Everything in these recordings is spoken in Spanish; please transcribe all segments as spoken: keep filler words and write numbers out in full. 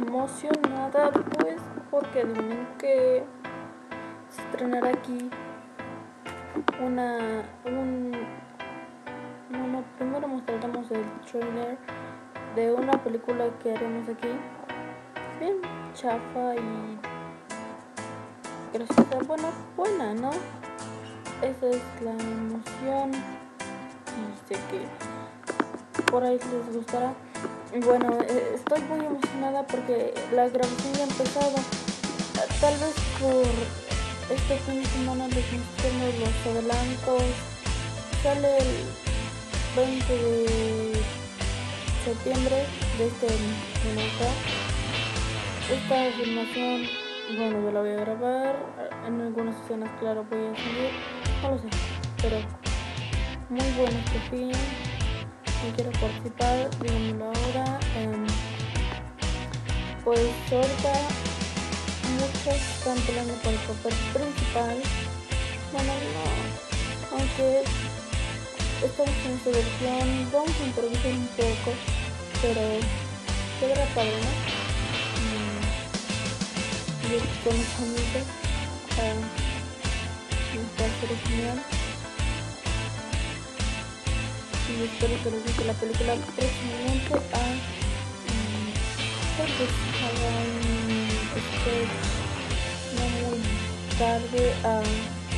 emocionada pues porque adivinen que se estrenará aquí una un bueno, primero mostraremos el trailer de una película que haremos aquí bien chafa y graciosa, bueno, buena, ¿no? Esa es la emoción y sé que por ahí les gustará. Bueno, eh, estoy muy emocionada porque la grabación ya ha empezado. Tal vez por este fin de semana les mostremos los adelantos. Sale el veinte de septiembre de este año. Esta filmación, bueno, yo la voy a grabar. En algunas escenas, claro, voy a salir. No lo sé, pero muy bueno este film. Si quiero participar, díganmelo ahora. Um, pues ahorita muchos están peleando por el papel principal. Bueno, no, aunque estamos en esta versión, vamos a improvisar un poco, pero quedará padre, ¿no? Mm, yo con mis amigos, uh, nos va a ser genial. Y espero que les guste la película próximamente. A um, tal vez haga un sketch no muy tarde. Uh,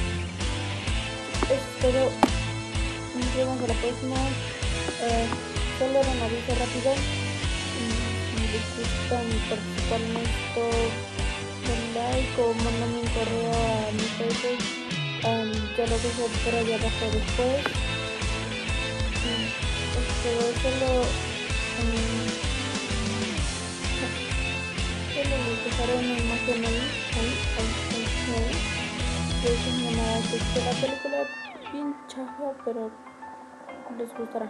es todo. Nos vemos a la próxima. Uh, solo era un aviso rápido. Y si les gusta participar en esto, den like o mándenme un correo a mi Facebook. Um, ya lo dejo por allá abajo después. Pero solo um, solo les dejaré una imagen ahí, ahí, ahí, ahí, ahí. Que es una llamada que la película bien chafa, pero les gustará.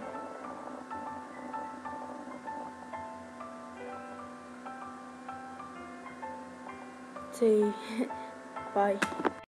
Sí, bye.